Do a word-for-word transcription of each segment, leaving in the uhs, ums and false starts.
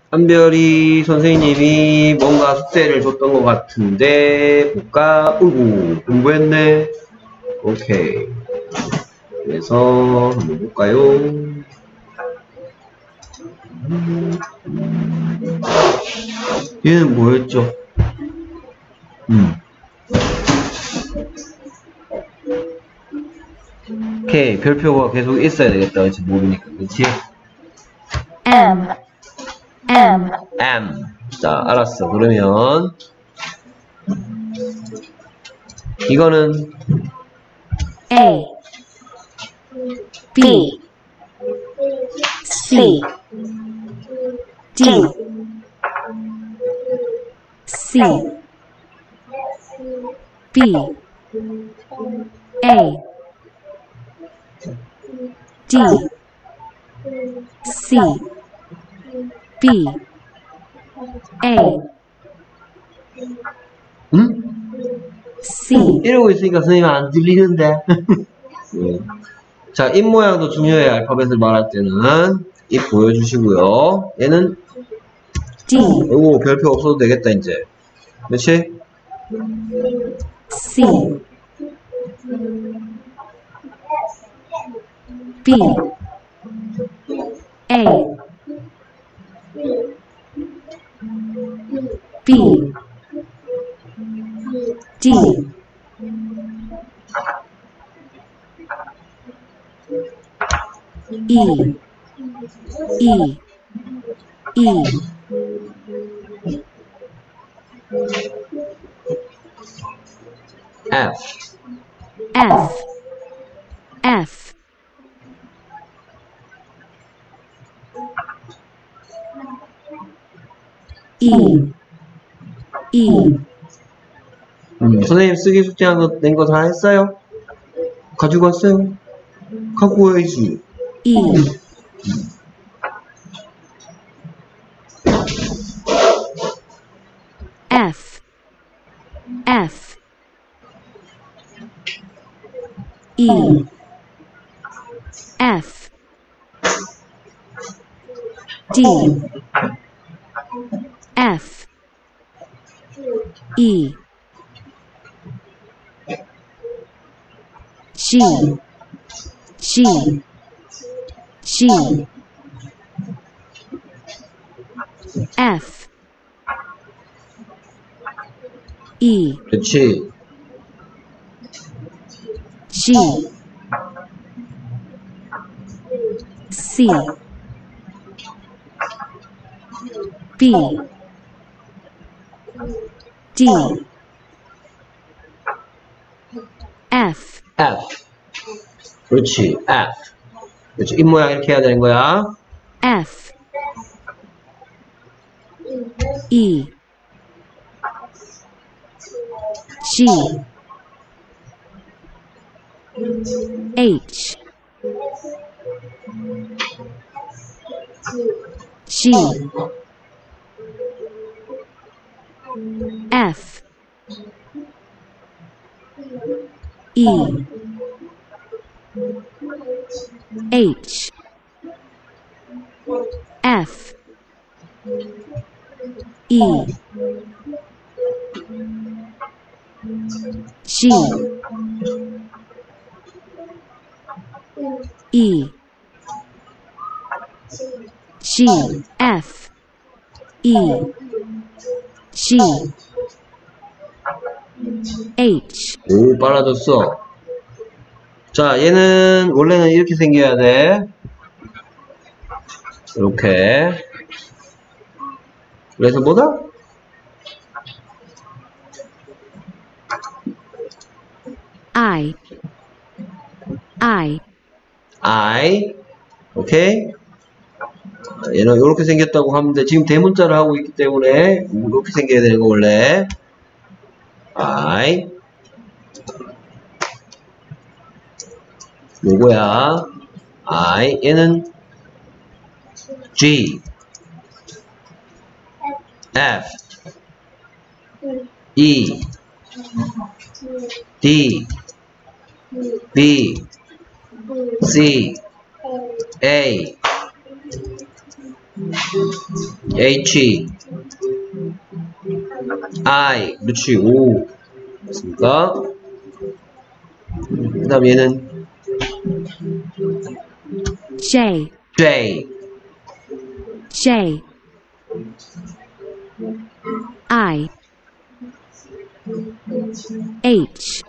한별이 선생님이 뭔가 숙제를 줬던 것 같은데 볼까? 우구 공부했네. 오케이. 그래서 한번 볼까요? 얘는 뭐였죠? 음. 오케이. 별표가 계속 있어야 되겠다. 그치? 모르니까. 그치? M M M. 자, 알았어. 그러면 이거는 A B C D C B A D C B A 응? C 이러고 있으니까 선생님 안 들리는데. 네. 자, 입 모양도 중요해요. 알파벳을 말할 때는 입 보여주시고요. 얘는 D 이거 별표 없어도 되겠다 이제. 그렇지? C B A B D E E E F F F E E 음, 선생님 쓰기 숙제한 거 낸 거 다 했어요? 가지고 왔어요? 갖고 와야지. E F F E F D F E G G G F E 그렇지. G C B D F F. 그렇지. F. 그렇지. 입 모양 이렇게 해야 되는 거야. F E G H G F E H F E G E G F E G H 오, 빨라졌어. 자, 얘는 원래는 이렇게 생겨야 돼. 이렇게. 그래서 뭐다? I I I. 오케이. 얘는 이렇게 생겼다고 하면 돼. 지금 대문자를 하고 있기 때문에 이렇게 생겨야 되는 거 원래. I. 요거야. I. 얘는 G. F. E. D. B. C. A. H, I, 그렇지, O. 됐습니까? 그 다음 얘는 J, J, J, I, H,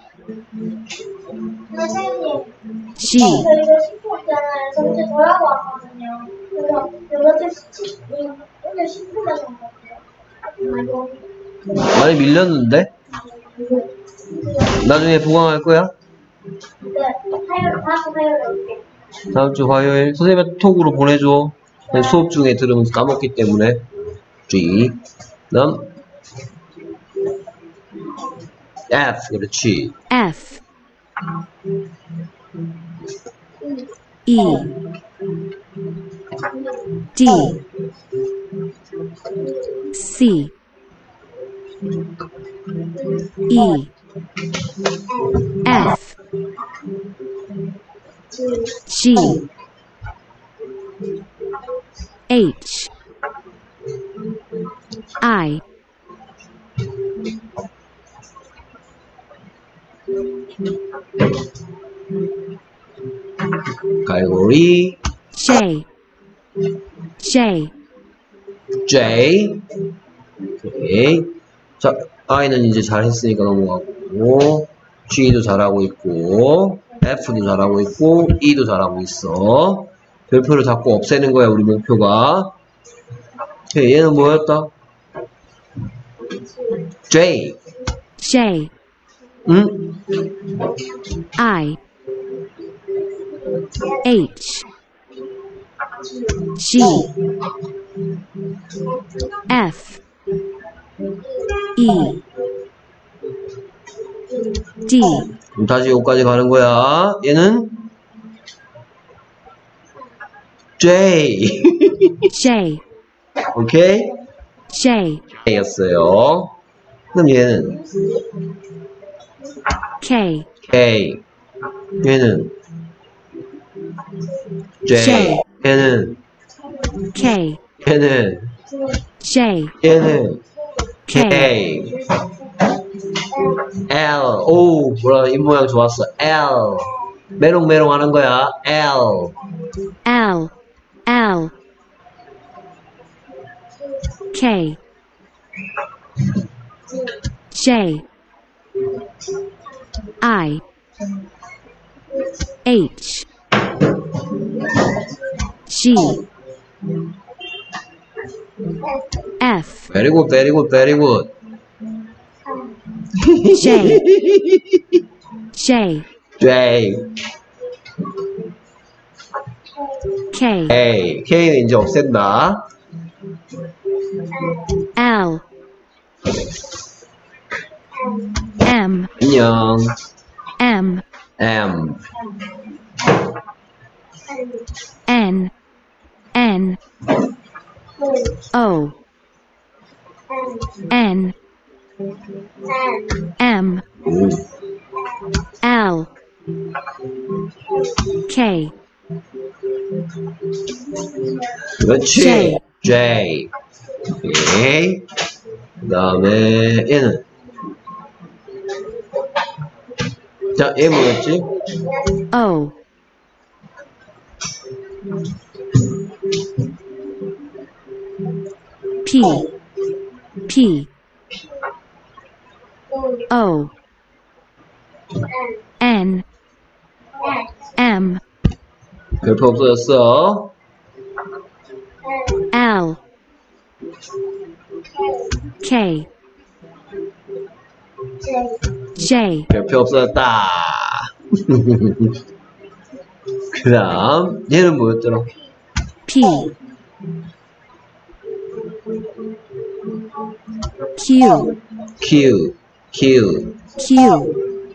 선생님, G, 저 이거 십 분 있잖아요. 저 이제 돌아고 왔거든요. 그래서 이거 십, 오늘 십 분만 온 것 같아요. 많이 밀렸는데? 나중에 보강할 거야? 네, 화요일, 다음 화요일에 올게요. 다음 주 화요일 선생님한테 톡으로 보내줘. 수업 중에 들으면서 까먹기 때문에. G, 다음 F, 그렇지. F, E, D, C, E, F, G, H, I, 갈고리 J, J, J. 오케이. 자, I는 이제 잘 했으니까 넘어가고, G도 잘하고 있고, F도 잘하고 있고, E도 잘하고 있어. 별표를 자꾸 없애는 거야, 우리 목표가. 오케이, 얘는 뭐였다? J. J, 응? I, H, G, F, E, D, 그럼 다시 여기까지 가는 거야. 얘는 J. J, 오케이? J, J였어요. 그럼 얘는 K, K. 얘는 J. J. 얘는 K, 얘는 J, 얘는 K, K. L. 오, 뭐라 입 모양 좋았어. L. 메롱메롱 하는 거야. L. L, L, K, J, I, H, G, F, Very good, very good, very good. J, J, J. K, K. K는 이제 없앤다. L, M, 안녕. M, M. N, N, O, N, M, 오. L, K, 그렇지. J. J. 오케이. 그 다음에 얘는 자, 얘 뭐였지? O, P, P, O, N, M, 별표 없어졌어. L, K, J, 별표 없어졌다. 그 다음 얘는 뭐였더라? P, Q, Q. Q. Q,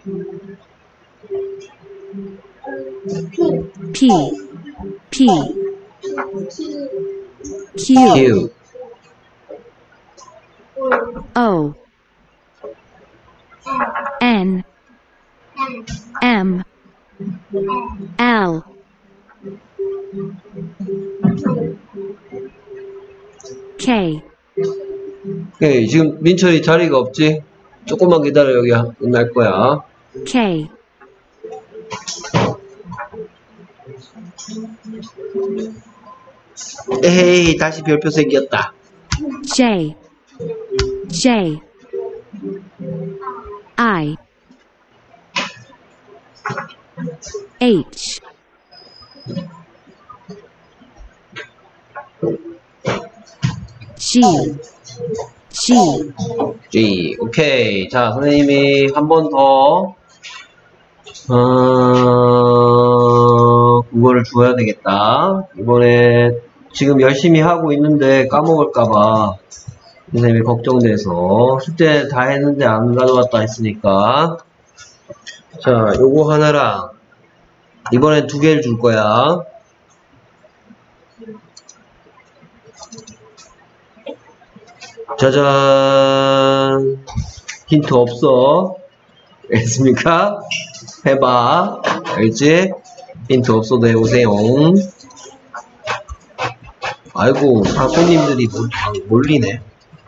P, P, Q, Q. O, N, M, L, K, 오케이. 지금 민철이 자리가 없지? 조금만 기다려. 여기 끝날 거야. K, 에헤이, 다시 별표 생겼다. J, J, I, H, G, G, G. 오케이. 자, 선생님이 한 번 더, 어, 그거를 주어야 되겠다. 이번에 지금 열심히 하고 있는데 까먹을까봐 선생님이 걱정돼서 숙제 다 했는데 안 가져왔다 했으니까. 자, 요거 하나랑 이번엔 두 개를 줄 거야. 짜잔. 힌트 없어. 알겠습니까? 해봐. 알지? 힌트 없어도 해보세요. 아이고, 사부님들이 몰리네.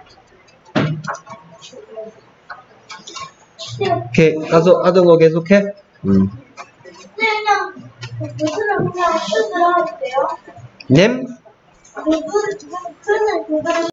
오케이, 가서 하던 거 계속해? 음. 그냥 무슨 그냥 쭉 들어가도 돼요? 냄? 무슨 무슨 그냥 그거를